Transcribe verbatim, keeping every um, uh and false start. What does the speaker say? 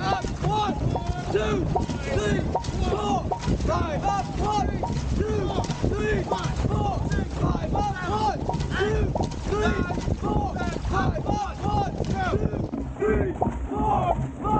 up, one, two, three, four, five up, one, two, three, four, five up, one, two, three, four, five up, one, two, three, four, five.